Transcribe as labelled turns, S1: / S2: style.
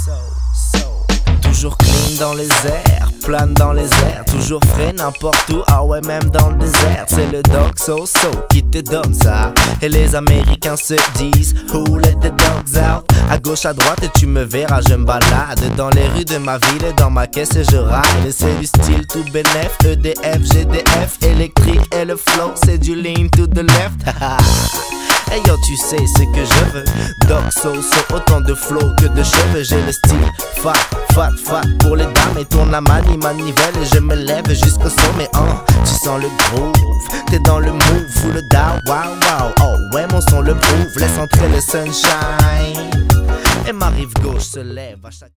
S1: Toujours clean dans les airs, plane dans les airs, toujours frais n'importe où, ah ouais même dans le désert. C'est le dog so qui te donne ça. Et les Américains se disent who let the dogs out. À gauche à droite et tu me verras, je me balade dans les rues de ma ville et dans ma caisse et je ride. Et c'est du style tout bénef, EDF, GDF, électrique et le flow c'est du lean to the left. Hey yo, tu sais ce que je veux. Dog so autant de flow que de cheveux. J'ai le style fat pour les dames. Et tourne la manivelle et je me lève jusqu'au sommet. Tu sens le groove, t'es dans le move, full down, wow. Oh ouais, mon son le prouve. Laisse entrer le sunshine et ma rive gauche se lève à chaque